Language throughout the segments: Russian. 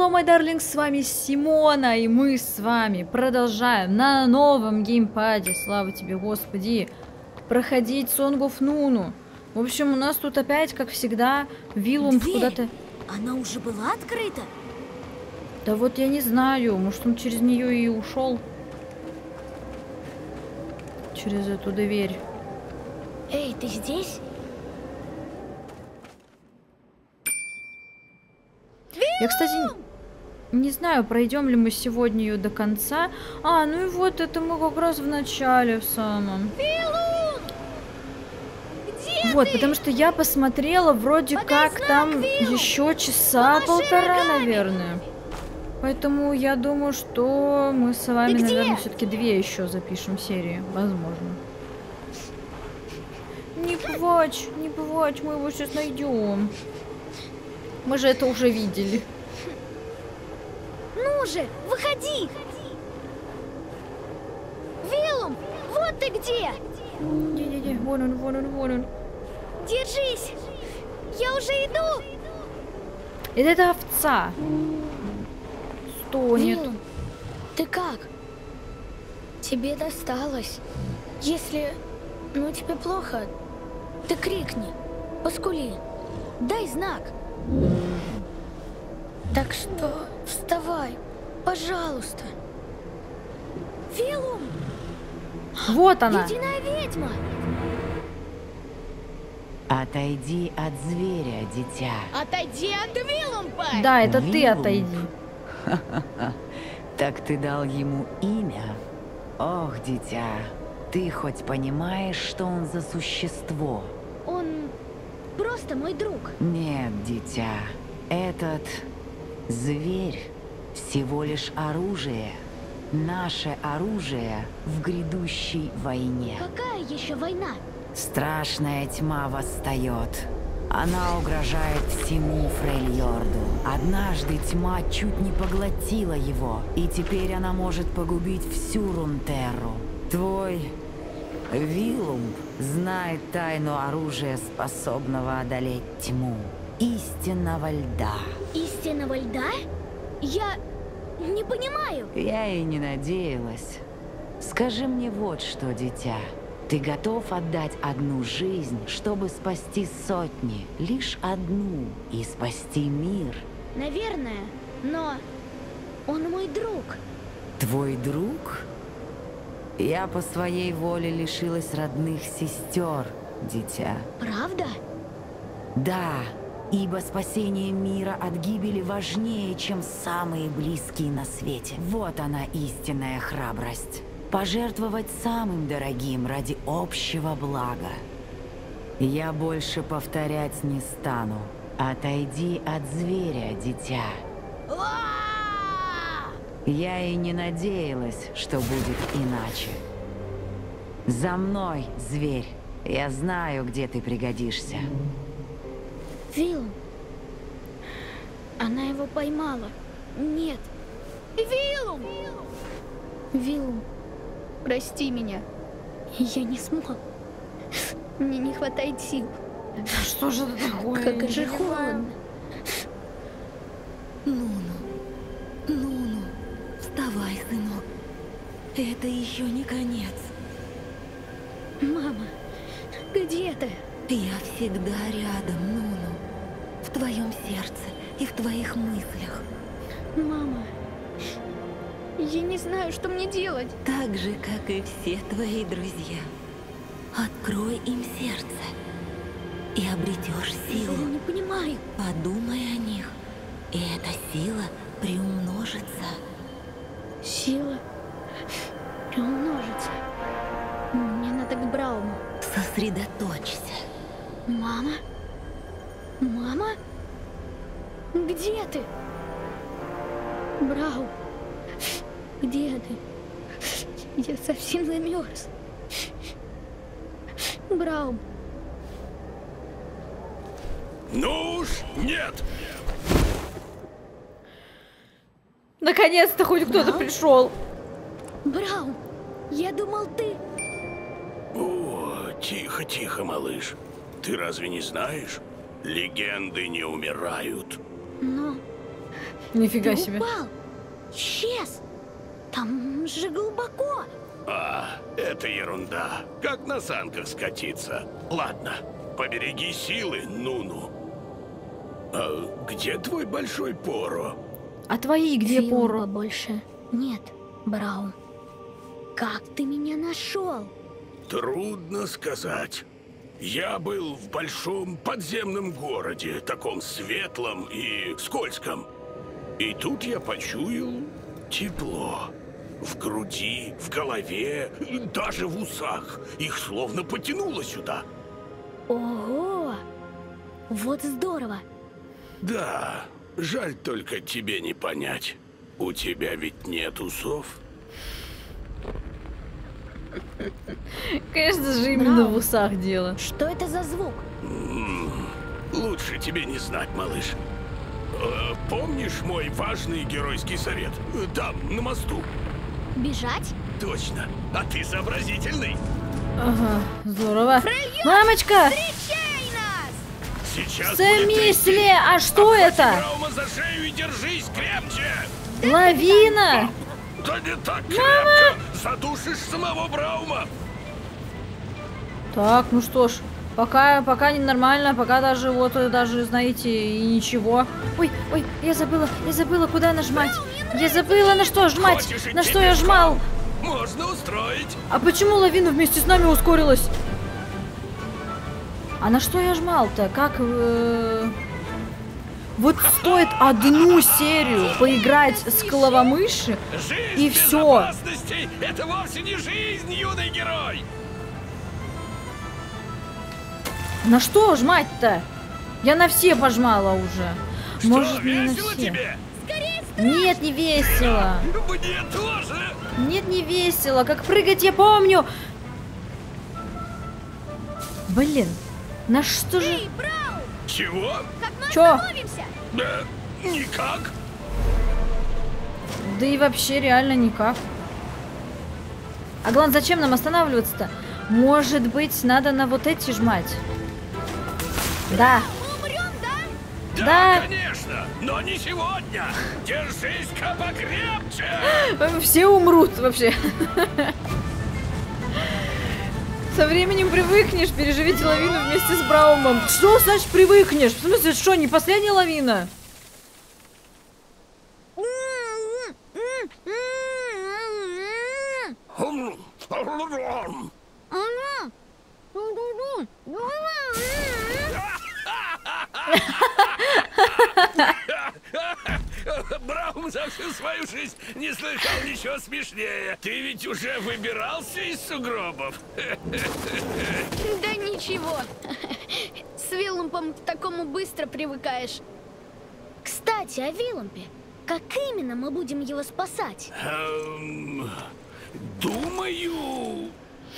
Hello, my darling, с вами Симона, и мы с вами продолжаем на новом геймпаде, слава тебе, Господи, проходить Song of Nunu. В общем, у нас тут опять, как всегда, Виллум куда-то... Она уже была открыта? Да вот я не знаю, может он через нее и ушел. Через эту дверь. Эй, ты здесь? Я, кстати, не знаю, пройдем ли мы сегодня ее до конца. А, ну и вот это мы как раз в начале в самом. Виллум! Где Вот, ты? потому что я посмотрела, вроде Подай как знак, там Виллум! еще часа Помаши полтора, рогами! наверное. Поэтому я думаю, что мы с вами, Ты где? наверное, все-таки 2 еще запишем серии. Возможно. Не плачь, не плачь, мы его сейчас найдем. Мы же это уже видели. Ну же, выходи! Виллум, вот ты где! Не-не-не, вон он, вон он, вон он. Держись! Я уже иду! Это овца. Стонет. Виллум, ты как? Тебе досталось. Если, тебе плохо, ты крикни, поскули, дай знак. Так что вставай, пожалуйста. Виллум! Вот она. Ледяная ведьма! Отойди от зверя, дитя. Отойди от Виллумпа! Да, это ты Виллум. отойди. Так ты дал ему имя? Ох, дитя, ты хоть понимаешь, что он за существо? Он просто мой друг. Нет, дитя, этот зверь всего лишь оружие. Наше оружие в грядущей войне. Какая еще война? Страшная тьма восстает. Она угрожает всему Фрейльорду. Однажды тьма чуть не поглотила его, и теперь она может погубить всю Рунтерру. Твой Виллум знает тайну оружия, способного одолеть тьму. Истинного льда. Истинного льда? Я не понимаю. Я и не надеялась. Скажи мне вот что, дитя. Ты готов отдать одну жизнь, чтобы спасти сотни? Лишь одну. И спасти мир? Наверное, но он мой друг. Твой друг? Я по своей воле лишилась родных сестер, дитя. Правда? Да, ибо спасение мира от гибели важнее, чем самые близкие на свете. Вот она, истинная храбрость. Пожертвовать самым дорогим ради общего блага. Я больше повторять не стану. Отойди от зверя, дитя. Я и не надеялась, что будет иначе. За мной, зверь. Я знаю, где ты пригодишься. Виллум. Она его поймала. Нет. Виллум! Виллум, прости меня. Я не смог. Мне не хватает сил. Что же это такое? Как же холодно. Нуну, вставай, сынок. Это еще не конец. Мама, где ты? Я всегда рядом, Нуну. В твоем сердце и в твоих мыслях. Мама, я не знаю, что мне делать. Так же, как и все твои друзья. Открой им сердце и обретешь силу. Я не понимаю. Подумай о них, и эта сила приумножится. Сила приумножится. Мне надо к Брауму. Сосредоточься. Мама? Мама? Где ты? Браум, где ты? Я совсем замерз. Браум. Ну уж нет! Наконец-то хоть кто-то пришел. Браум, я думал, ты... О, тихо, тихо, малыш. Ты разве не знаешь? Легенды не умирают. Но Нифига Ты себе. упал. Исчез. Там же глубоко. Это ерунда. Как на санках скатиться. Ладно, побереги силы, Нуну. А где твой большой Поро? А твои где, Сил Поро? побольше нет, Браум. Как ты меня нашел? Трудно сказать. Я был в большом подземном городе, таком светлом и скользком. И тут я почуял тепло. В груди, в голове, даже в усах. Их словно потянуло сюда. Ого! Вот здорово. Да, жаль только тебе не понять. У тебя ведь нет усов. Конечно же, именно в усах дело. Что это за звук? Лучше тебе не знать, малыш. Помнишь мой важный геройский совет? Там, на мосту. Бежать? Точно. А ты сообразительный. Ага, здорово. Мамочка! Встречай нас! Сейчас В будет смысле? А что Обхвати это? Браума за шею и держись крепче. Лавина! Да не так крепко. Задушишь самого Браума. Так, ну что ж, пока не нормально, пока даже вот даже, знаете, и ничего. Ой, я забыла, куда нажимать. Я забыла, на что жмать. Хочешь идти На что я жмал? пешком? Можно устроить. А почему лавина вместе с нами ускорилась? А на что я жмал-то? Как... Вот стоит одну серию поиграть с Клавомыши, Жизнь и без все. опасностей — это вовсе не жизнь, юный герой. На что жмать-то? Я на все пожмала уже. Что, Может, не на весело все. тебе? Нет, не весело. Мне тоже. Нет, не весело. Как прыгать я помню. Блин, на что же... Эй, Браум! Чего? Как мы Чё? остановимся? Никак. Да и вообще реально никак. А главное, зачем нам останавливаться-то? Может быть, надо на вот эти жмать? Да. Мы умрем, да? Да. Конечно, но не сегодня. Держись-ка покрепче. Все умрут вообще. Со временем привыкнешь, переживите лавину вместе с Браумом. Что значит привыкнешь? В смысле, что, не последняя лавина? Браум за всю свою жизнь не слыхал ничего смешнее. Ты ведь уже выбирался из сугробов? Да ничего. С Виллумпом к такому быстро привыкаешь. Кстати, о Виллумпе. Как именно мы будем его спасать? Думаю...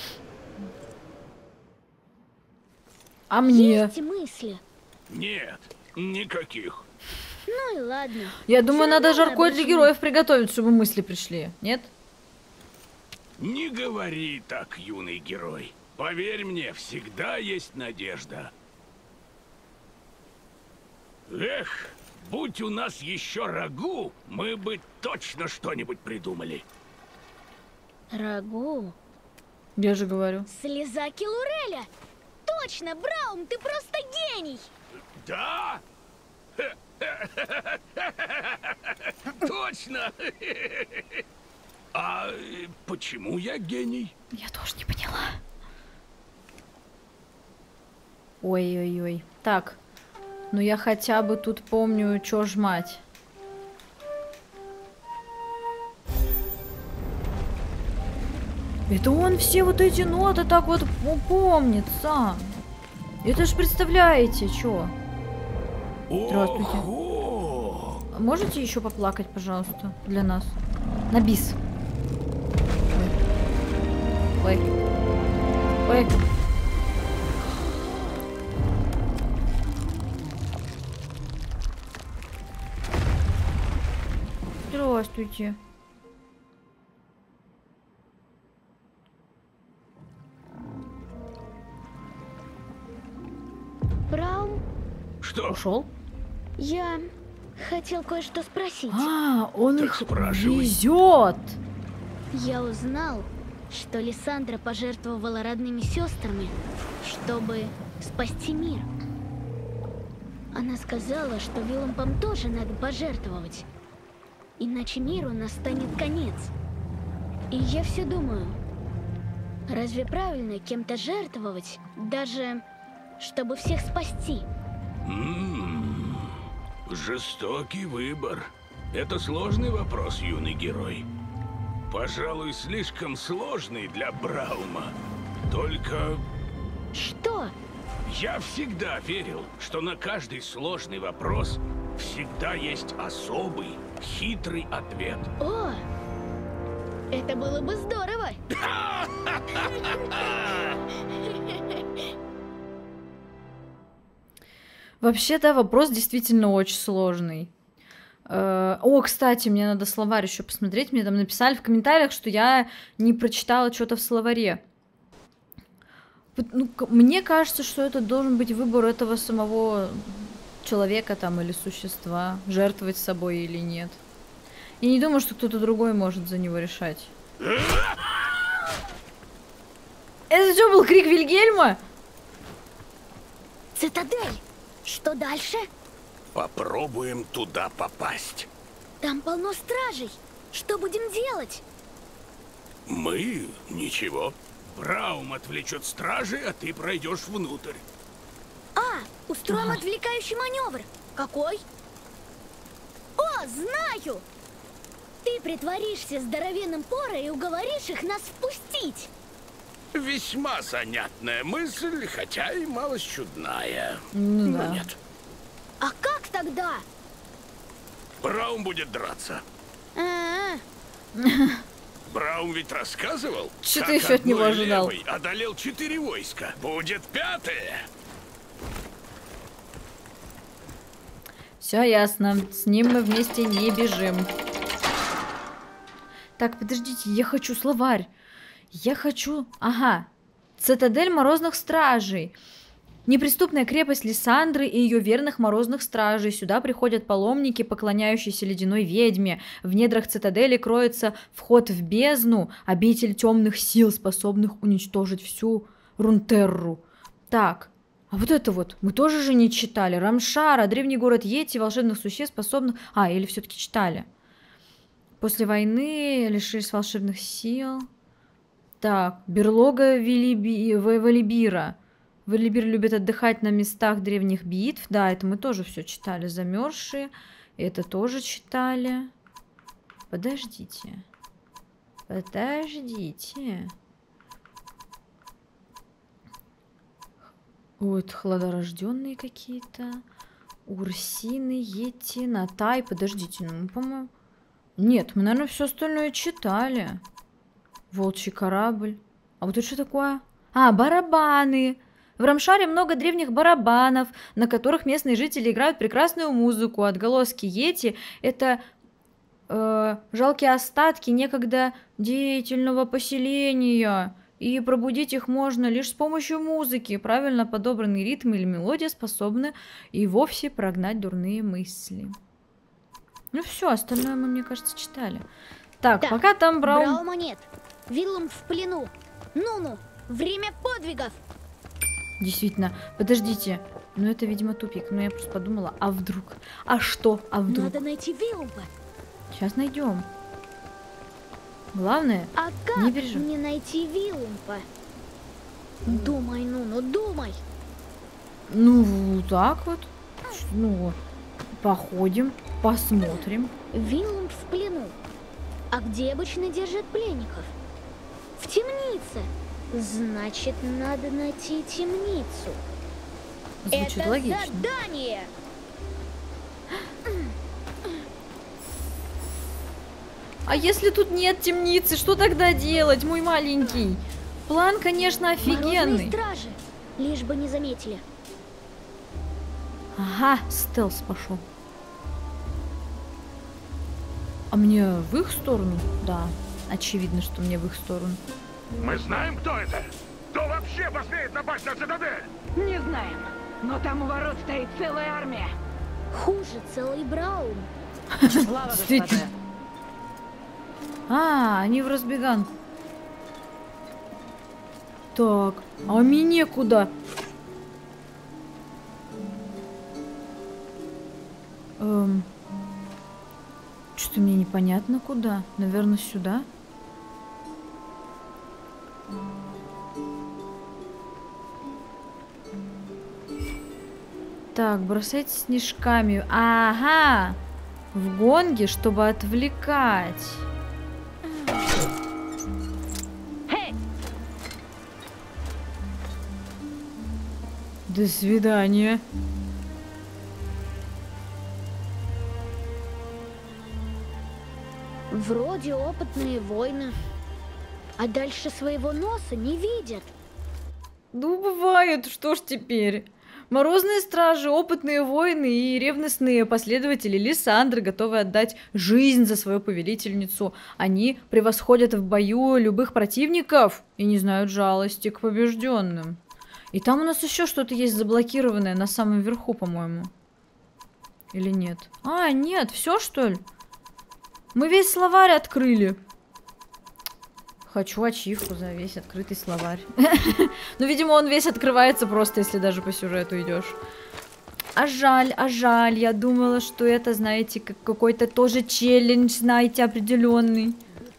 А мне? Есть мысли? Нет, никаких. Ну и ладно. Я думаю, Всё надо равно жаркое для обычно. героев приготовить, чтобы мысли пришли. Нет? Не говори так, юный герой. Поверь мне, всегда есть надежда. Эх, будь у нас еще рагу, мы бы точно что-нибудь придумали. Рагу? Я же говорю. Слеза Килуреля! Точно, Браум, ты просто гений! Да? Точно! А почему я гений? Я тоже не поняла. Ой-ой-ой. Так. Ну я хотя бы тут помню, что жмать. Это он все вот эти ноты так вот помнит сам. Это ж представляете, что? Здравствуйте. Ого! Можете еще поплакать, пожалуйста, для нас? На бис. Ой. Ой. Ой. Здравствуйте. Браум, Что? Ушел? я хотел кое-что спросить. А, он Так их спрашивай. везет. Я узнал, что Лиссандра пожертвовала родными сестрами, чтобы спасти мир. Она сказала, что Виллампам тоже надо пожертвовать, иначе миру настанет конец. И я все думаю, разве правильно кем-то жертвовать, даже чтобы всех спасти? Жестокий выбор. Это сложный вопрос, юный герой. Пожалуй, слишком сложный для Браума. Только Что? я всегда верил, что на каждый сложный вопрос всегда есть особый, хитрый ответ. О, это было бы здорово! Вообще-то вопрос действительно очень сложный. О, кстати, мне надо словарь еще посмотреть. Мне там написали в комментариях, что я не прочитала что-то в словаре. Ну, мне кажется, что это должен быть выбор этого самого человека там или существа, жертвовать собой или нет. Я не думаю, что кто-то другой может за него решать. Это что, был крик Вильгельма? Цитадель! Что дальше? Попробуем туда попасть. Там полно стражей. Что будем делать? Мы? Ничего. Браум отвлечет стражи, а ты пройдешь внутрь. Устроим отвлекающий маневр. Какой? О, знаю! Ты притворишься здоровенным Поро и уговоришь их нас впустить. Весьма занятная мысль, хотя и малость чудная. Ну, да. Но нет. А как тогда? Браум будет драться. Браум ведь рассказывал, Что как ты еще от него одной ожидал? левой одолел 4 войска. Будет 5-е. Все ясно. С ним мы вместе не бежим. Так, подождите, я хочу словарь. Я хочу... Ага. Цитадель Морозных Стражей. Неприступная крепость Лиссандры и ее верных Морозных Стражей. Сюда приходят паломники, поклоняющиеся ледяной ведьме. В недрах цитадели кроется вход в бездну, обитель темных сил, способных уничтожить всю Рунтерру. Так, а вот это вот мы тоже же не читали. Рамшара, древний город Йети, волшебных существ, способных... А, или все-таки читали. После войны лишились волшебных сил. Так, берлога Валибира. Валибир любит отдыхать на местах древних битв. Да, это мы тоже все читали. Замерзшие. Это тоже читали. Подождите. Подождите. Вот, хладорожденные какие-то. Урсины, Йети, Натай. Подождите, ну, по-моему... Нет, мы, наверное, все остальное читали. Волчий корабль. А вот это что такое? А, барабаны. В Рамшаре много древних барабанов, на которых местные жители играют прекрасную музыку. Отголоски Йети — это жалкие остатки некогда деятельного поселения. И пробудить их можно лишь с помощью музыки. Правильно подобранный ритм или мелодия способны и вовсе прогнать дурные мысли. Ну все, остальное мы, мне кажется, читали. Так, пока там Браума нет. Виллам в плену. Ну-ну, время подвигов. Действительно, подождите. Ну это, видимо, тупик. Но я просто подумала, а вдруг? А что? А вдруг? Надо найти Виллампа. Сейчас найдем. Главное, А как не переживай. мне найти Виллампа? Думай, ну думай. Ну, вот так вот. Ну, походим, посмотрим. Вилламп в плену. А где обычно держат пленников? В темнице. Значит, надо найти темницу. Звучит Это логично. задание! А если тут нет темницы, что тогда делать, мой маленький? План, конечно, Морозные офигенный. стражи. Лишь бы не заметили. Ага, стелс пошел. А мне в их сторону? Да, очевидно, что мне в их сторону. Мы знаем, кто это? Кто вообще посмеет напасть на цитадель? Не знаем, но там у ворот стоит целая армия. Хуже целый Браун. Слава, господа. А, они в разбеганку. Так, а мне куда? Что-то мне непонятно куда. Наверное, сюда. Так, бросайте снежками. Ага! В гонге, чтобы отвлекать. До свидания. Вроде опытные воины. А дальше своего носа не видят. Ну, бывает, что ж теперь. Морозные стражи, опытные воины и ревностные последователи Лиссандры готовы отдать жизнь за свою повелительницу. Они превосходят в бою любых противников и не знают жалости к побежденным. И там у нас еще что-то есть заблокированное на самом верху, по-моему. Или нет? А, нет, все что ли? Мы весь словарь открыли. Хочу ачивку за весь открытый словарь. Ну, видимо, он весь открывается просто, если даже по сюжету идешь. А жаль, я думала, что это, знаете, как какой-то тоже челлендж, знаете, определенный.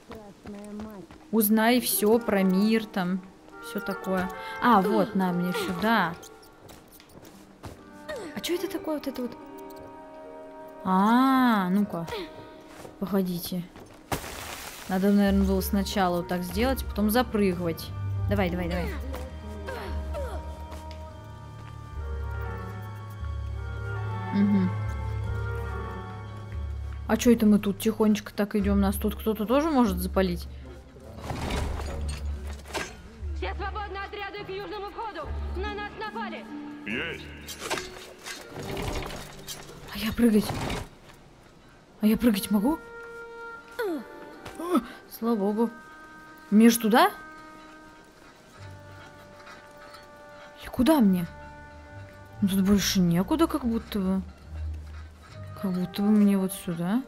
Узнай все про мир, там, все такое. А, вот, на мне сюда. А что это такое, вот это вот? А, ну-ка. Погодите. Надо, наверное, было сначала вот так сделать, потом запрыгивать. Давай. Угу. А что это мы тут тихонечко так идем? Нас тут кто-то тоже может запалить? Все свободны, отряды к южному входу! На нас напали! Есть. А я прыгать могу? Слава богу. Мне ж туда? И куда мне? Ну, тут больше некуда, как будто бы. Как будто бы мне вот сюда.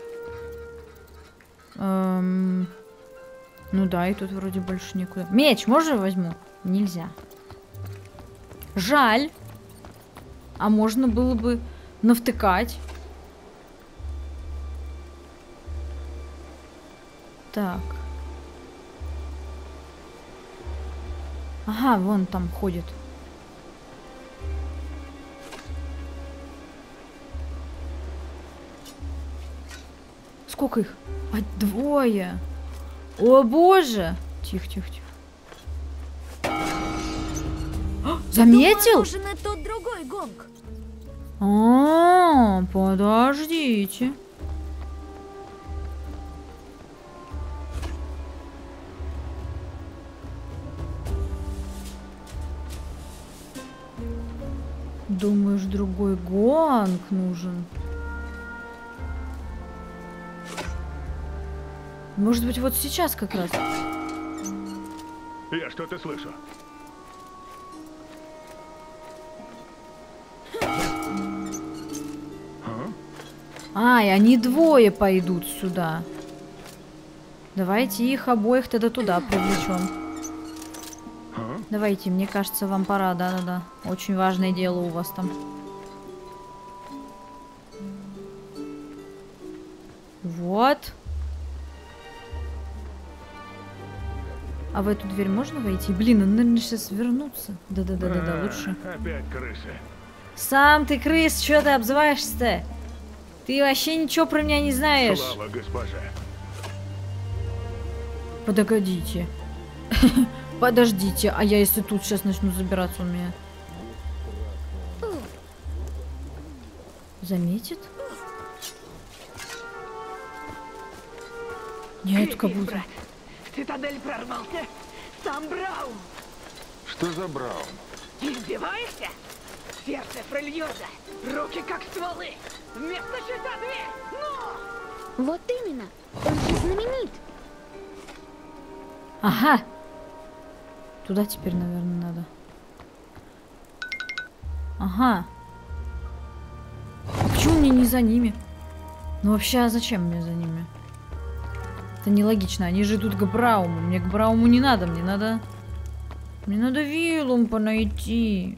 Ну да, и тут вроде больше некуда. Меч можно возьму? Нельзя. Жаль. А можно было бы навтыкать. Так. Ага, вон там ходит. Сколько их? А, двое. О боже! Тихо. Заметил? Нужен и тот другой гонг. А, подождите. Думаешь, другой гонг нужен? Может быть, вот сейчас как раз. Я что-то слышу. А, и они двое пойдут сюда. Давайте их обоих тогда туда привлечем. Давайте, мне кажется, вам пора, да. Очень важное дело у вас там. Вот. А в эту дверь можно войти? Блин, он, наверное, сейчас вернуться. Да, лучше. Опять крысы. Сам ты крыс, что ты обзываешься-то? Ты вообще ничего про меня не знаешь. Слава, госпожа. Подогодите. Подождите, а я если тут сейчас начну забираться, он меня заметит? Нет, как будто. В цитадель прорвался сам Браун! Что за Браун? Издеваешься? Сердце прольется, руки как стволы! Вместо щита дверь! Ну! Вот именно, он же знаменит. Ага. Туда теперь, наверное, надо. Ага. Почему мне не за ними? Ну вообще, а зачем мне за ними? Это нелогично. Они же идут к Брауму. Мне к Брауму не надо. Мне надо Вилумпа найти.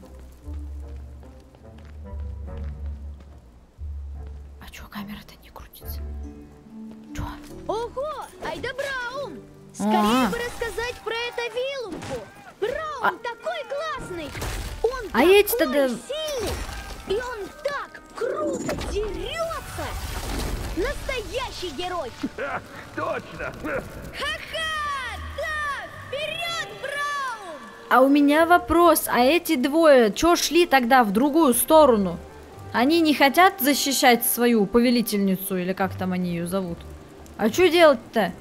А чё камера-то не крутится? Чё? Ого! Айда Браум! Скорее бы рассказать про это Вилумпу! Браум такой классный! Он такой эти-то сильный! И он так круто дерется! Настоящий герой! Точно! Ха-ха! Да! Вперед, Браум! А у меня вопрос. А эти двое чё шли тогда в другую сторону? Они не хотят защищать свою повелительницу, или как там они ее зовут? А что делать-то?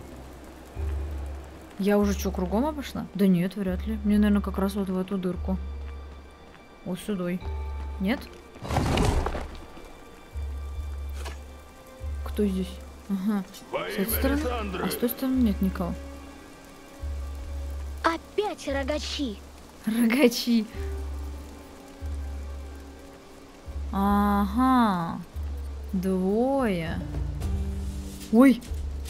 Я уже что, кругом обошла? Да нет, вряд ли. Мне, наверное, как раз вот в эту дырку. Вот сюда. Нет? Кто здесь? Ага. С этой стороны? А с той стороны нет никого. Опять рогачи! Рогачи. Ага. Двое. Ой.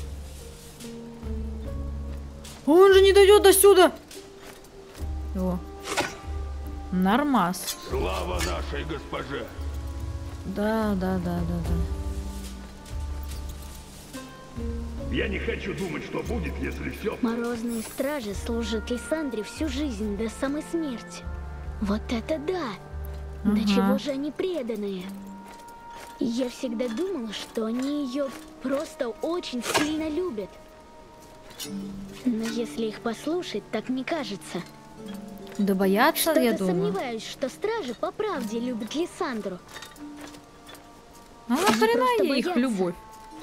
Он же не дойдет до сюда. О. Нормас. Слава нашей госпоже! Да. Я не хочу думать, что будет, если все... Морозные стражи служат Лиссандре всю жизнь до самой смерти. Вот это да! До чего же они преданные? Я всегда думала, что они ее просто очень сильно любят. Но если их послушать, так не кажется. Да боятся, я Что-то думаю. сомневаюсь, что стражи по правде любят Лиссандру. А нахрена просто ей их боятся. любовь?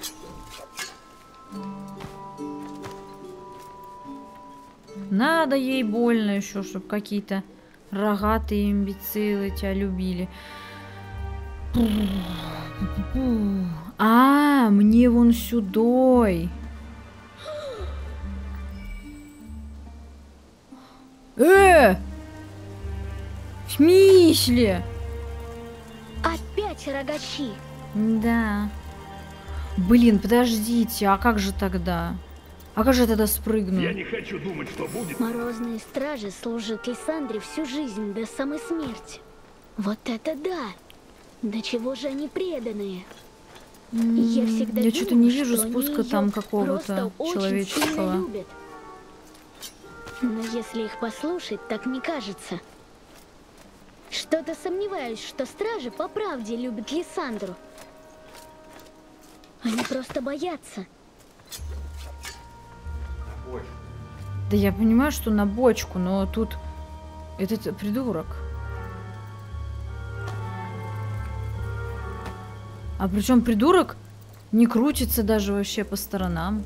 Надо ей больно еще, чтобы какие-то рогатые имбецилы тебя любили. А, мне вон сюдой. В смысле? Опять рогачи! Да. Блин, подождите, а как же тогда? А как же я тогда спрыгну? Я не хочу думать, что будет. Морозные стражи служат Лиссандре всю жизнь до самой смерти. Вот это да! До чего же они преданные? Я всегда Я что-то думала, не вижу что они спуска её там просто какого-то очень человеческого. сильно любят. Но если их послушать, так не кажется. Что-то сомневаюсь, что стражи по правде любят Лиссандру. Они просто боятся. Да я понимаю, что на бочку, но тут этот придурок. А причем придурок не крутится даже вообще по сторонам.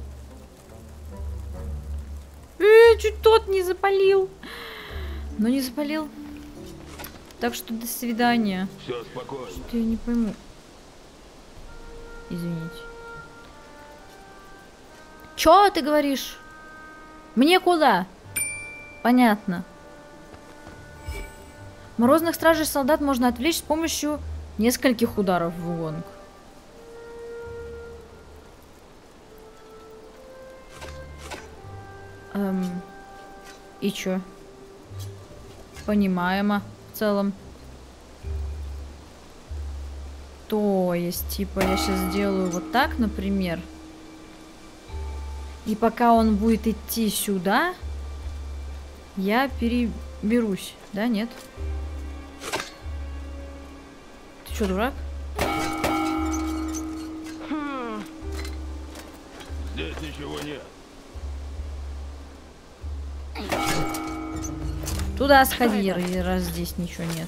Чуть тот не запалил. Но не запалил. Так что до свидания. Все спокойно. Что я не пойму. Извините. Чё ты говоришь? Мне куда? Понятно. Морозных стражей солдат можно отвлечь с помощью нескольких ударов в гонг. И чё? Понимаемо в целом. То есть, типа, я сейчас сделаю вот так, например. И пока он будет идти сюда, я переберусь. Да, нет? Ты чё, дурак? Здесь ничего нет. Туда сходи, раз здесь ничего нет.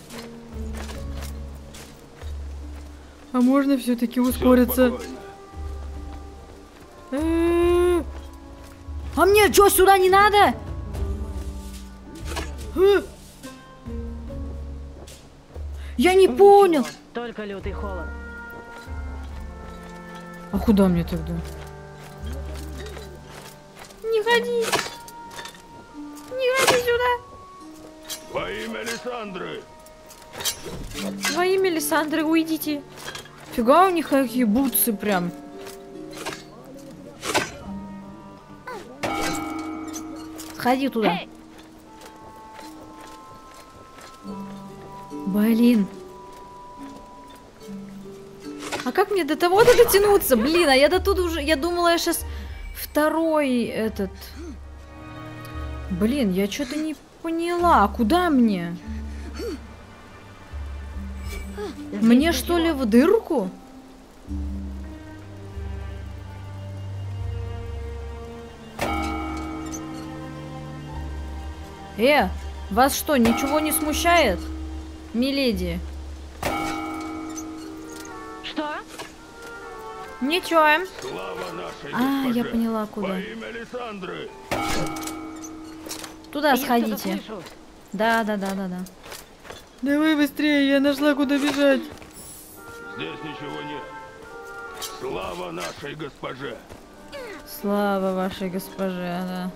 А можно все-таки ускориться? А мне что, сюда не надо? Я не понял. Только лютый холод. А куда мне тогда? Не ходи. Не ходи сюда. Во имя Лиссандры! Во имя Лиссандры уйдите. Фига у них какие бутсы прям. Сходи туда. Блин. А как мне до того-то дотянуться? Блин, а я до туда уже... Я думала, я сейчас второй этот... Блин, я что-то не поняла. Куда мне? Мне что ли в дырку? Вас что, ничего не смущает, миледи? Что? Ничего. Слава нашей госпоже! Я поняла, куда. Во имя Лиссандры! Туда сходите. Да. Давай быстрее, я нашла, куда бежать. Здесь ничего нет. Слава нашей госпоже! Слава вашей госпоже, да.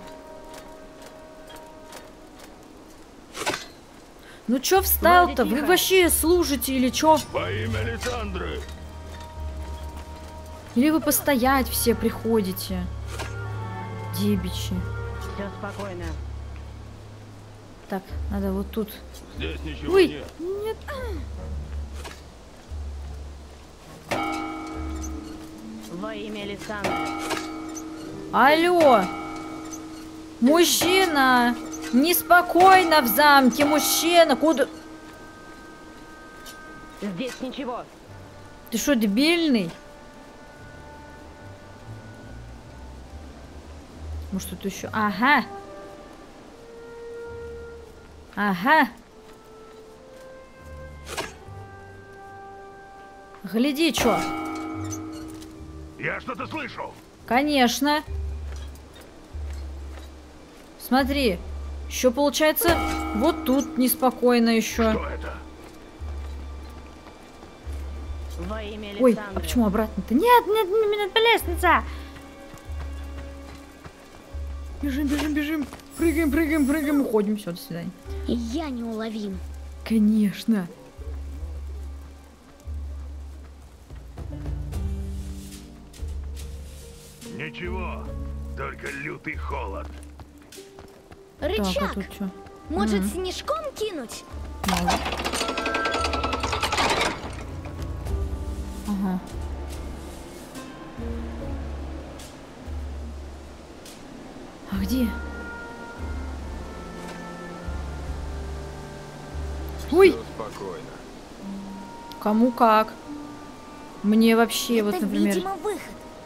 Ну чё встал-то? Вы вообще служите или чё? Во имя Лиссандры! Или вы постоять все приходите? Дебичи. Все спокойно. Так, надо вот тут. Здесь ничего Ой, нет. нет. Во имя Лиссандры. Алло! Мужчина! Неспокойно в замке, мужчина! Куда? Здесь ничего. Ты что, дебильный? Может, тут еще... Ага! Гляди, чё? Я что-то слышу. Конечно. Смотри. Еще получается, вот тут неспокойно еще. Что это? Во имя Ой, Лиссандры. а почему обратно-то? Нет, по лестнице. Бежим. Прыгаем. Уходим. Все, до свидания. Я неуловим. Конечно. Ничего, только лютый холод. Так, а Рычаг! тут что? Может, снежком кинуть? Мало. Ага. А где? Ой! Спокойно. Кому как? Мне вообще, вот, Это, например... видимо, выход.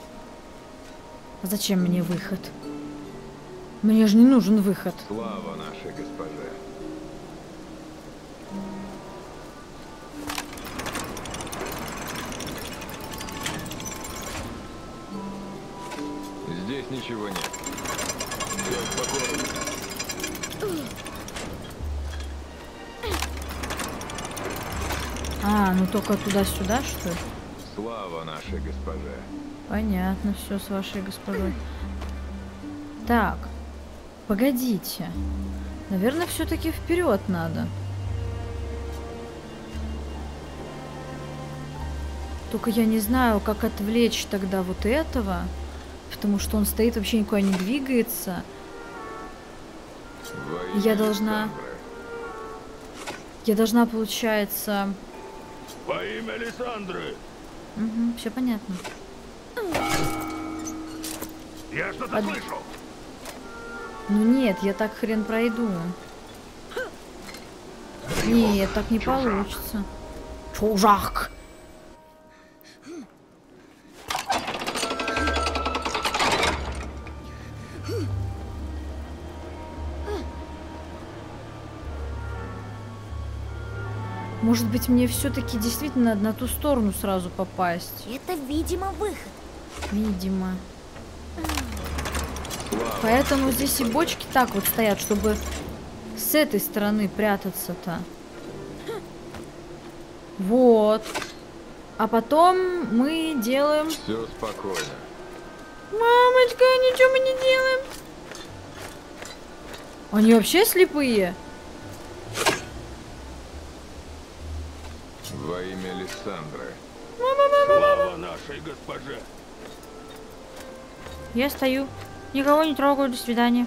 А зачем мне выход? Мне же не нужен выход. Слава нашей госпоже. Здесь ничего нет. Все спокойно. Ну только туда-сюда, что ли? Слава нашей госпоже. Понятно, все с вашей госпожой. Так, погодите. Наверное, все-таки вперед надо. Только я не знаю, как отвлечь тогда вот этого, потому что он стоит, вообще никуда не двигается. И я должна, получается... Во имя Лиссандры. Угу, все понятно. Я что-то слышу. Ну нет, я так хрен пройду. Нет, так не получится. Чужак! Может быть, мне все-таки действительно надо на ту сторону сразу попасть. Это, видимо, выход. Видимо. Поэтому здесь и бочки так вот стоят, чтобы с этой стороны прятаться-то. Вот. А потом мы делаем... Все спокойно. Мамочка, ничего мы не делаем. Они вообще слепые? Во имя Лиссандры. Мама. Слава нашей госпоже! Я стою. Никого не трогаю, до свидания.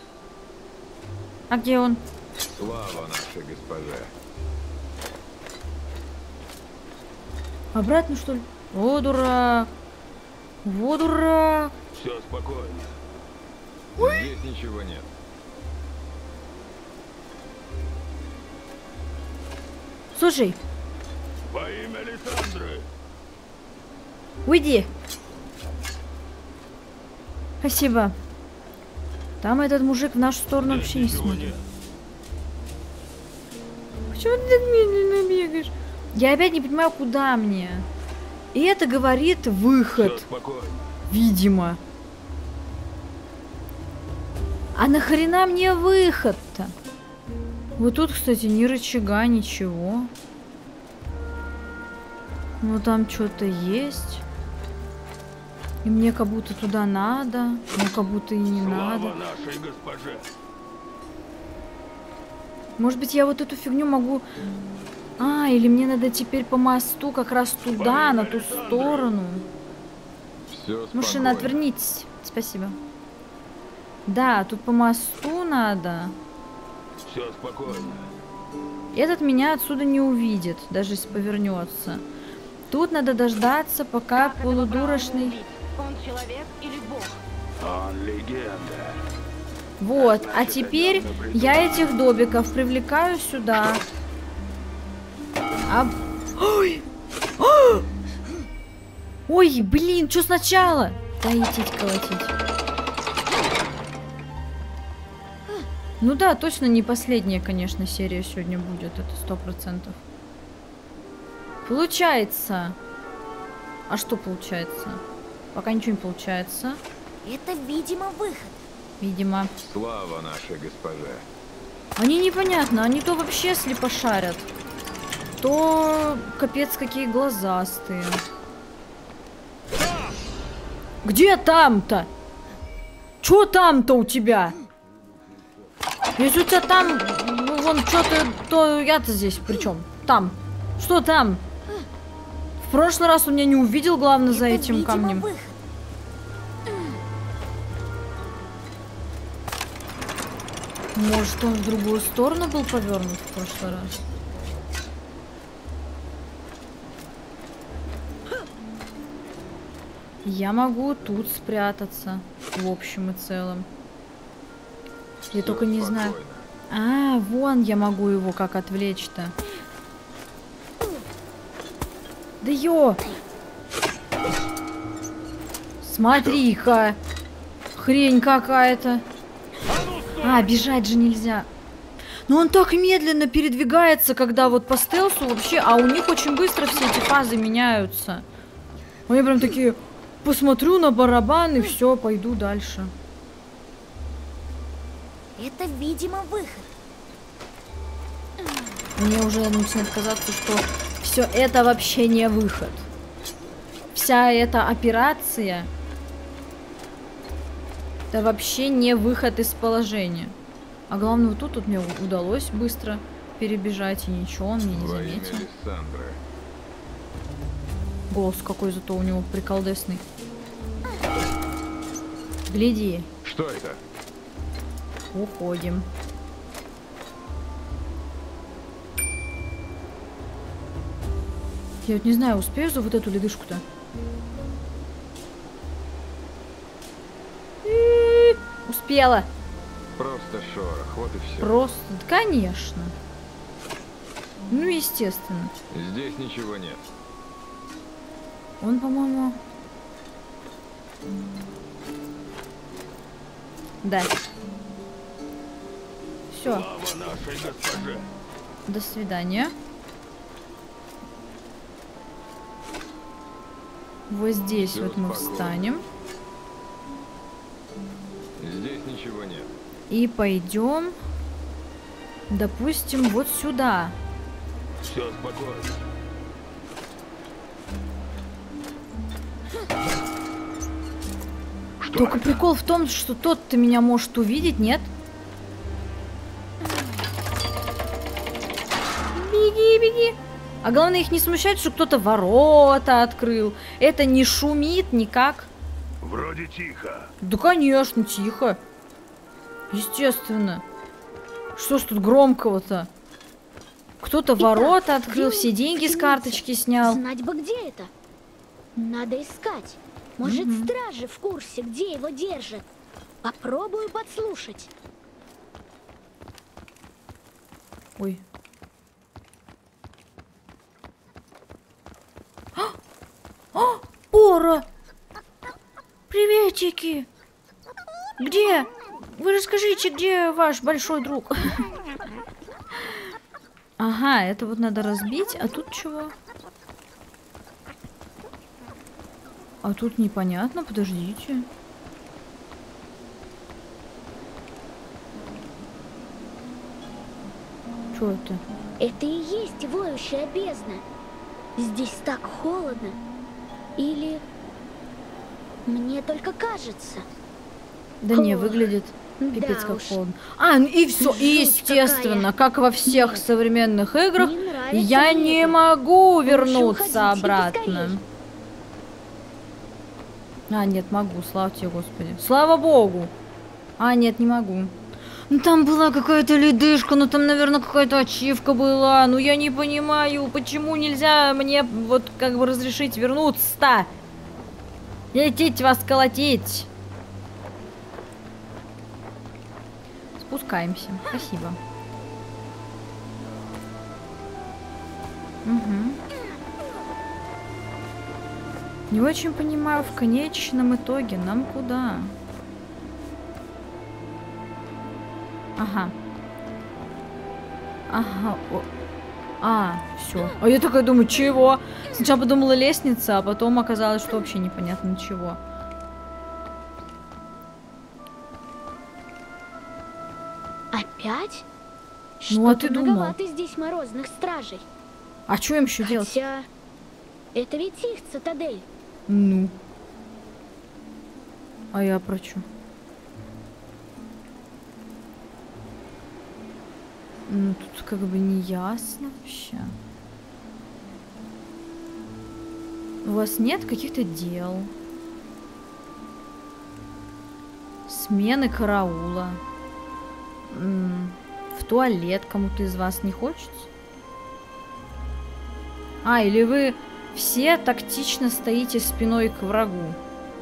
А где он? Слава нашей госпоже! Обратно, что ли? О, дурак! Во, дурак! Все спокойно. Здесь ничего нет. Слушай, Во имя Лиссандры! уйди. Спасибо. Там этот мужик в нашу сторону вообще не Ничего смотрит. нет. Почему ты так медленно бегаешь? Я опять не понимаю, куда мне. И это говорит выход, Все спокойно. видимо. А нахрена мне выход-то? Вот тут, кстати, ни рычага, ничего. Ну там что-то есть. И мне как будто туда надо, но как будто и не надо. Слава нашей госпоже! Может быть, я вот эту фигню могу... А, или мне надо теперь по мосту как раз туда, на ту сторону. Все Машина, спокойно. отвернитесь. Спасибо. Да, тут по мосту надо. Все спокойно. Этот меня отсюда не увидит, даже если повернется. Тут надо дождаться, пока Как этого полудурочный... убить? Он человек или бог? Он легенда. Вот, а Значит, теперь они давно я призывают. этих добиков привлекаю сюда. Ой! Ой, блин, что сначала? Да идти колотить. Ну да, точно не последняя, конечно, серия сегодня будет, это 100%. Получается. А что получается? Пока ничего не получается. Это, видимо, выход. Видимо. Слава нашей госпоже! Они непонятно, они то вообще слепошарят, то капец какие глазастые. Где там-то? Чё там-то у тебя? Если у тебя там, ну, вон что-то, то я-то здесь при чем? Там. Что там? В прошлый раз он меня не увидел, главное, за Это, этим видимо, камнем. выход. Может, он в другую сторону был повернут в прошлый раз? Я могу тут спрятаться, в общем и целом. Я Всё только не знаю. спокойно. А, вон я могу его как отвлечь-то. Да ё! Смотри-ка! Хрень какая-то. А, бежать же нельзя. Но он так медленно передвигается, когда вот по стелсу вообще... А у них очень быстро все эти фазы меняются. Они прям такие... Посмотрю на барабан и все, пойду дальше. Это, видимо, выход. Мне уже начинает казаться, что все это вообще не выход. Вся эта операция... Это вообще не выход из положения. А главное, вот тут мне удалось быстро перебежать, и ничего, он меня не Во имя заметил. Лиссандры. Голос какой зато у него приколдесный. Гляди, Что это? уходим. Я вот не знаю, успею за вот эту ледышку-то? Успела. Просто шорох, вот и все. Просто, конечно. Ну, естественно. Здесь ничего нет. Он, по-моему... Да. Все, Слава нашей госпоже! до свидания. Вот здесь Всё вот мы спокойно. встанем. Здесь ничего нет. И пойдем, допустим, вот сюда. Все спокойно. Что Только это? прикол в том, что тот-то меня может увидеть, нет? Беги, беги. А главное, их не смущает, что кто-то ворота открыл. Это не шумит никак. Вроде тихо. Да, конечно, тихо. Естественно. Что ж тут громкого-то? Кто-то ворота открыл, где все он? деньги с В карточки темнице. снял. Знать бы, где это. Надо искать. Может, стражи в курсе, где его держат. Попробую подслушать. Ой. О, Пора! Приветики! Где? Вы расскажите, где ваш большой друг? Ага, это вот надо разбить, а тут чего? А тут непонятно, подождите. Что это? Это и есть воющая бездна. Здесь так холодно. Или мне только кажется? Да не, Ох, выглядит пипец да как уж. холодно. А, ну и все, и Жуть естественно, какая. как во всех Нет, современных играх, не нравится я мне не это. могу Лучше вернуться уходите обратно. поскорей. А, нет, могу, слава тебе, Господи. Слава Богу! А, нет, не могу. Ну там была какая-то ледышка, ну там, наверное, какая-то ачивка была. Ну я не понимаю, почему нельзя мне вот как бы разрешить вернуться-то? Лететь вас колотить. Спускаемся. Спасибо. Угу. Не очень понимаю, в конечном итоге нам куда? Ага. Ага. Все. А я такая думаю, чего? Сначала подумала лестница, а потом оказалось, что вообще непонятно ничего. Опять? Ну, а ты Что-то думал? многовато здесь морозных стражей. А что им еще делать? Хотя, это ведь их цитадель. Ну. А я про чё? Ну, тут как бы не ясно вообще. У вас нет каких-то дел? Смены караула? В туалет кому-то из вас не хочется? А, или вы все тактично стоите спиной к врагу?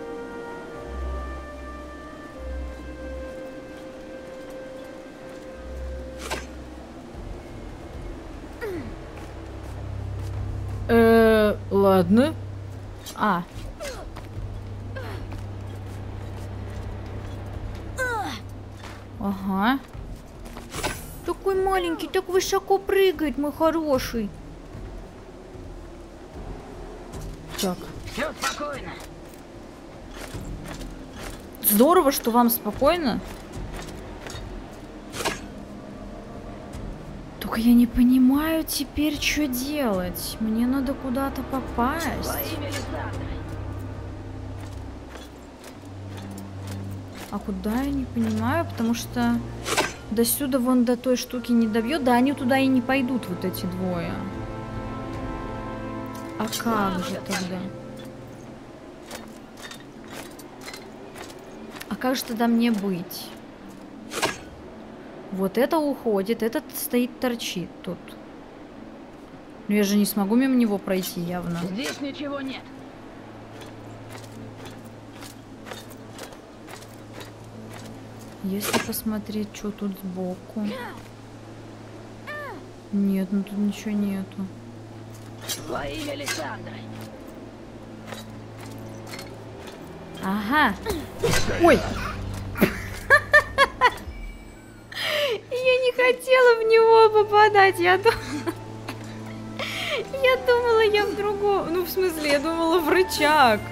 Ладно. Ага. Такой маленький, так высоко прыгает, мой хороший. Так. Все спокойно. Здорово, что вам спокойно. Только я не понимаю теперь, что делать. Мне надо куда-то попасть. Во имя Лиссандры. А куда, я не понимаю, потому что до сюда вон до той штуки не добьет. Да, они туда и не пойдут, вот эти двое. А как же тогда? А как же тогда мне быть? Вот это уходит, этот стоит, торчит тут. Но я же не смогу мимо него пройти явно. Здесь ничего нет. Если посмотреть, что тут сбоку. Нет, ну тут ничего нету. Во имя Лиссандры. Ага. Ой! Я не хотела в него попадать. Я думала, я в другом. Ну, в смысле, я думала в рычаг.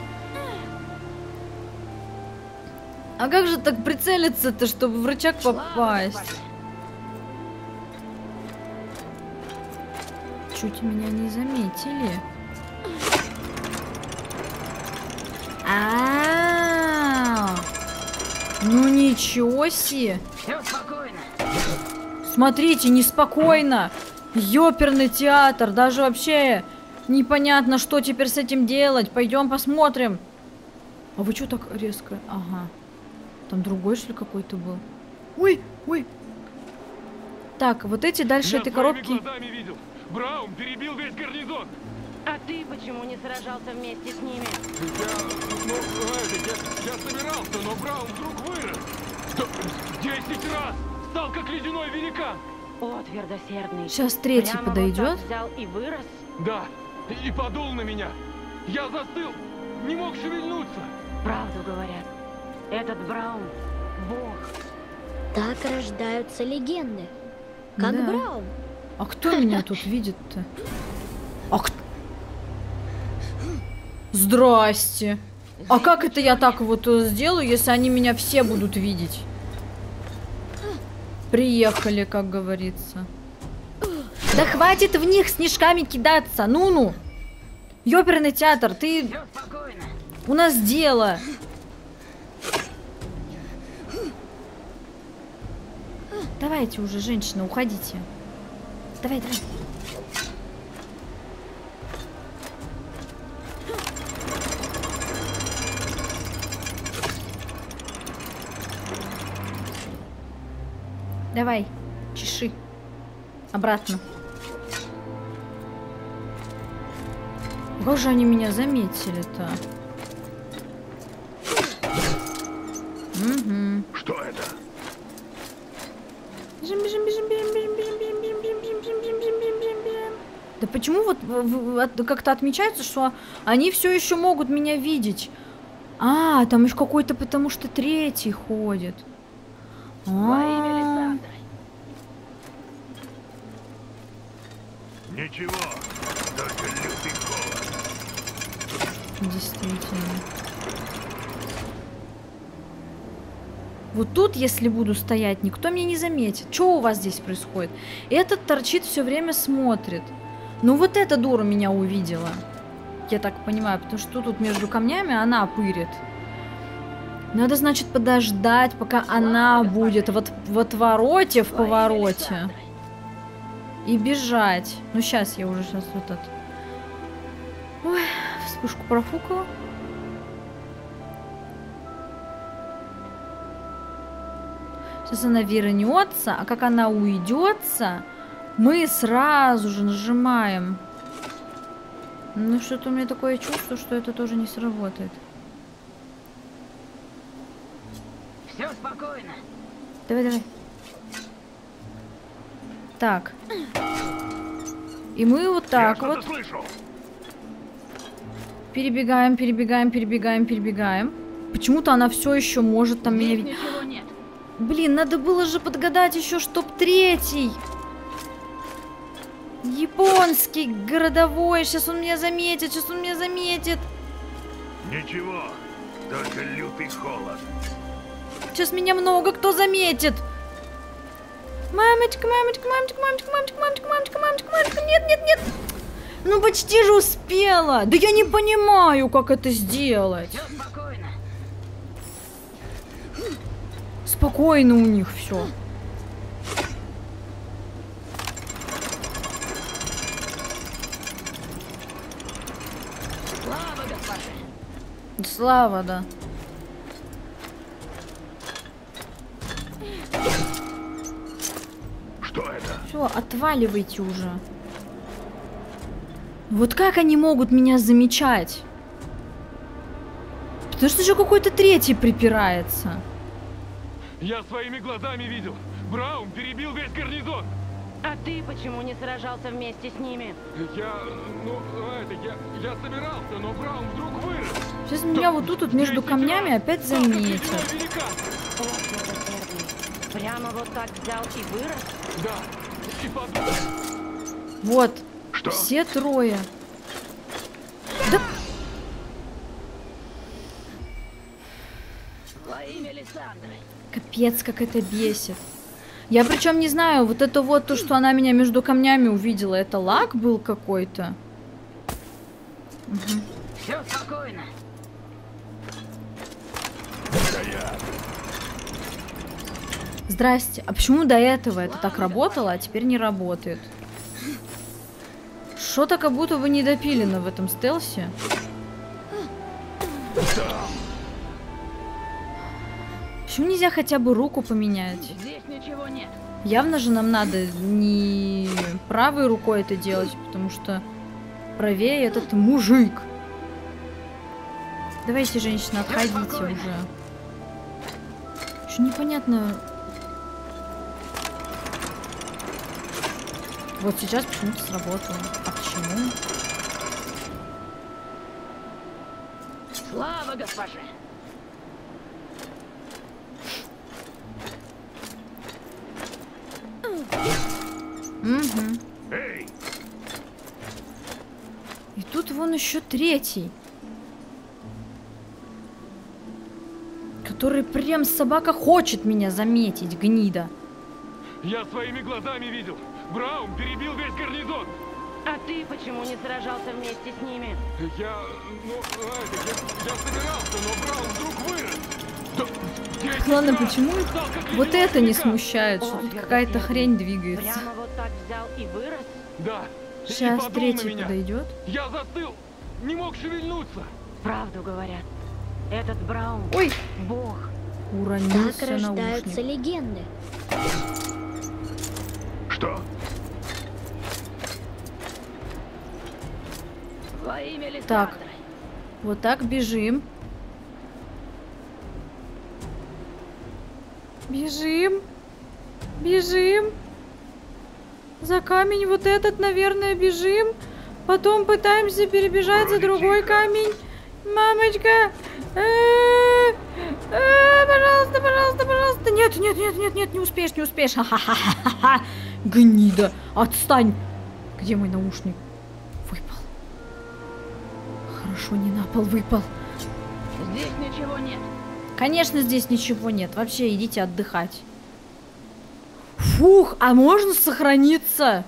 А как же так прицелиться-то, чтобы в рычаг попасть? Чуть меня не заметили. Ну ничего себе. Все спокойно. Смотрите, неспокойно. Ёперный театр. Даже вообще непонятно, что теперь с этим делать. Пойдем посмотрим. А вы что так резко? Ага. Там другой, что ли, какой-то был? Ой, ой. Так, вот эти дальше этой коробки. Видел. Браун перебил весь гарнизон. А ты почему не сражался вместе с ними? Я собирался, но Браун вдруг вырос. 10 раз! Стал как ледяной великан. О, твердосердный. Сейчас третий Прямо подойдет. вот так взял и вырос? Да, и подул на меня. Я застыл, не мог шевельнуться. Правду говорят. Этот Браун — бог. Так рождаются легенды. Как Да. Браун. А кто меня тут видит-то? Здрасте. А как это я так вот сделаю, если они меня все будут видеть? Приехали, как говорится. Да хватит в них снежками кидаться, ну-ну. Ёперный театр, ты... Все спокойно. У нас дело. Давайте уже, женщина, уходите. Давай, давай. Давай, чеши. Обратно. Как же они меня заметили-то? Угу. Что это? Бежим, бежим, бежим, бежим, бежим, бежим, бежим, бежим, бежим, бежим, бежим, бежим, бежим, бежим, бежим. Да почему вот как-то отмечается, что они все еще могут меня видеть? А, там еще какой-то, потому что третий ходит. Во имя Лиссандры. Ничего, только лютый голод. Действительно. Вот тут, если буду стоять, никто меня не заметит. Что у вас здесь происходит? Этот торчит все время, смотрит. Ну вот эта дура меня увидела. Я так понимаю, потому что тут между камнями она пырит. Надо, значит, подождать, пока она будет вот в отвороте, в повороте. И бежать. Ну сейчас я уже вот это. Ой, вспышку профукала. Сейчас она вернется, а как она уйдется, мы сразу же нажимаем. Ну что-то у меня такое чувство, что это тоже не сработает. Все спокойно. Давай, давай. Так. И мы вот так вот Слышу. перебегаем, перебегаем, перебегаем, перебегаем. Почему-то она все еще может там меня Здесь видеть. ничего нет. Блин, надо было же подгадать еще, чтоб третий. Японский городовой. Сейчас он меня заметит, сейчас он меня заметит. Ничего, только лютый холод. Сейчас меня много кто заметит. Мамочка, мамочка, мамочка, мамочка, мамочка, мамочка, мамочка, мамочка, мамочка. Нет, нет, нет. Ну почти же успела. Да я не понимаю, как это сделать. Все спокойно. Спокойно у них все. Слава, госпожа. Слава, да. Что это? Все, отваливайте уже. Вот как они могут меня замечать? Потому что еще какой-то третий припирается. Я своими глазами видел. Браун перебил весь гарнизон. А ты почему не сражался вместе с ними? Я собирался, но Браун вдруг вырос. Сейчас меня вот тут вот между камнями опять заметят. О, твердосердный. Прямо вот так взял и вырос? Да, и подумал. Вот. Что? Все трое. Да Во имя Лиссандры. капец, как это бесит. Я причем не знаю, вот это вот то, что она меня между камнями увидела, это лаг был какой-то? Угу. Все спокойно. Здрасте. А почему до этого это так работало, а теперь не работает? Что-то как будто бы недопилено в этом стелсе. Почему нельзя хотя бы руку поменять? Здесь ничего нет. Явно же нам надо не правой рукой это делать, потому что правее этот мужик. Давайте, женщина, отходите уже. Что непонятно. Вот сейчас почему-то сработало. А почему? Слава госпоже! Угу. Эй! И тут вон еще третий. Который прям собака хочет меня заметить, гнида. Я своими глазами видел. Браун перебил весь гарнизон. А ты почему не сражался вместе с ними? Я собирался, но Браун вдруг вырос. Ладно, почему вот это не смущает, что тут какая-то хрень двигается? Прямо вот так взял и вырос? Да. Сейчас третий подойдет. Я застыл, не мог шевельнуться. Правду говорят. Этот Браун — Ой, бог. уронился Так рождаются наушник. легенды. Что? Во имя Лиссандры. Так, вот так бежим. Бежим. Бежим. За камень вот этот, наверное, бежим. Потом пытаемся перебежать за другой камень. Мамочка. Пожалуйста, пожалуйста, пожалуйста. Нет, нет, нет, нет, нет, не успеешь, не успеешь. Ха-ха-ха-ха. Гнида. Отстань. Где мой наушник? Выпал. Хорошо, не на пол выпал. Здесь ничего нет. Конечно, здесь ничего нет. Вообще, идите отдыхать. Фух, а можно сохраниться?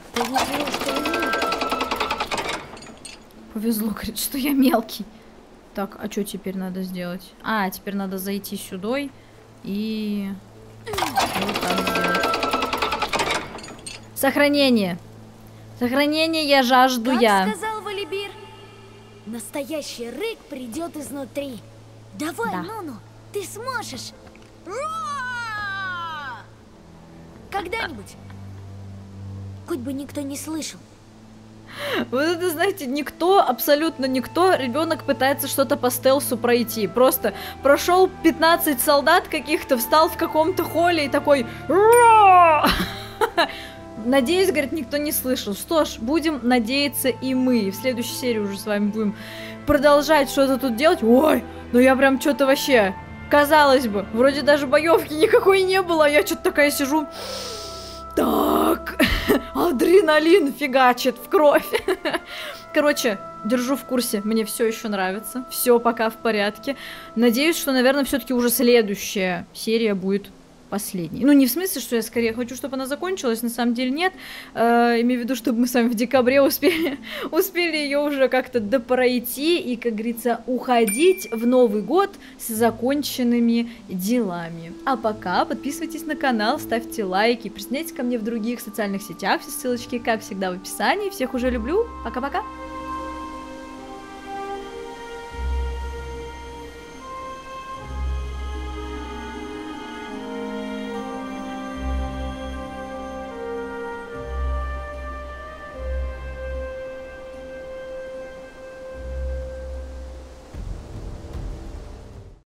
Повезло, говорит, что я мелкий. Так, а что теперь надо сделать? А, теперь надо зайти сюда и вот так сделать. Сохранение. Сохранение я жажду Как сказал Валибир, настоящий рык придет изнутри. Давай, Да. Нуну, ты сможешь. Когда-нибудь. Хоть бы никто не слышал. Вот это, знаете, никто, абсолютно никто, ребенок пытается что-то по стелсу пройти. Просто прошел 15 солдат каких-то, встал в каком-то холле и такой... Надеюсь, говорит, никто не слышал. Что ж, будем надеяться и мы. В следующей серии уже с вами будем продолжать что-то тут делать. Ой, ну я прям что-то вообще... Казалось бы, вроде даже боевки никакой не было, а я что-то такая сижу... Так, адреналин фигачит в кровь. Короче, держу в курсе, мне все еще нравится, все пока в порядке. Надеюсь, что, наверное, все-таки уже следующая серия будет последней. Ну, не в смысле, что я скорее хочу, чтобы она закончилась, на самом деле нет. Имею в виду, чтобы мы с вами в декабре успели ее уже как-то допройти и, как говорится, уходить в Новый год с законченными делами. А пока подписывайтесь на канал, ставьте лайки, присоединяйтесь ко мне в других социальных сетях, все ссылочки, как всегда, в описании. Всех уже люблю, пока-пока!